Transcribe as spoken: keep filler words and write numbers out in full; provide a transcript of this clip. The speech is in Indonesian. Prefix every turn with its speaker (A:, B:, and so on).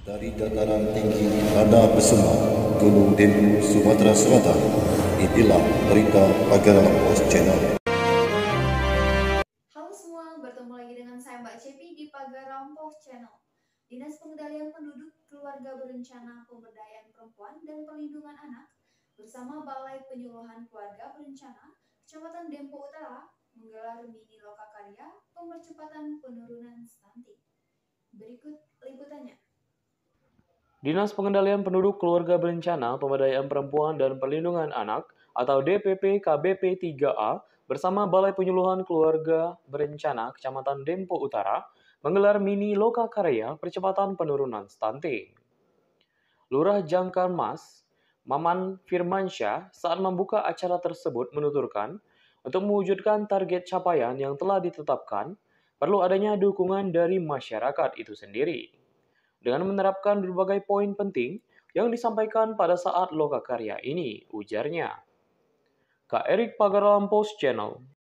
A: Dari dataran tinggi Tanah Besema, Gunung Dempu, Sumatera Selatan, inilah berita Pagaralam Pos Channel.
B: Halo semua, bertemu lagi dengan saya Mbak Cepi di Pagaralam Pos Channel. Dinas Pengendalian Penduduk, Keluarga Berencana, Pemberdayaan Perempuan dan Perlindungan Anak bersama Balai Penyuluhan Keluarga Berencana, Kecamatan Dempo Utara menggelar mini lokakarya pempercepatan penurunan stunting. Berikut liputannya.
C: Dinas Pengendalian Penduduk Keluarga Berencana, Pemberdayaan Perempuan dan Perlindungan Anak atau D P P K B P tiga A bersama Balai Penyuluhan Keluarga Berencana Kecamatan Dempo Utara menggelar mini lokakarya percepatan penurunan stunting. Lurah Jangkarmas, Maman Firmansyah saat membuka acara tersebut menuturkan, untuk mewujudkan target capaian yang telah ditetapkan, perlu adanya dukungan dari masyarakat itu sendiri. Dengan menerapkan berbagai poin penting yang disampaikan pada saat lokakarya ini, ujarnya. Kak Erik Pagaralam Post Channel.